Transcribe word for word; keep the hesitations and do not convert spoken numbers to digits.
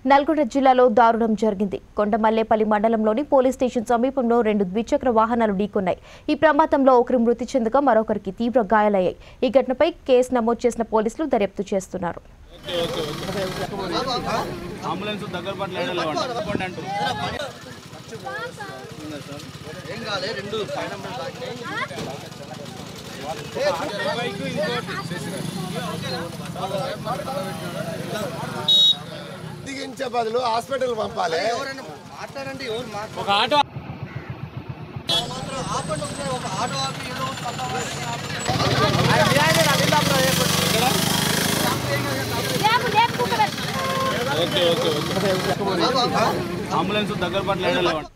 నల్గొండ జిల్లాలో దారుణం జరిగింది. కొండమల్లేపల్లి మండలంలోని పోలీస్ స్టేషన్ సమీపంలో రెండు ద్విచక్ర వాహనాలు ఢీకొన్నాయి. ఈ ప్రమాదంలో ఒకరు మృతి చెందగా మరొకరికి తీవ్ర గాయాలయ్యాయి. ఈ ఘటనపై కేసు నమోదు చేసిన పోలీసులు దర్యాప్తు చేస్తున్నారు. దిగించే బదులు హాస్పిటల్ పంపాలి. ఒక ఆటో అంబులెన్స్ దగ్గర పట్ల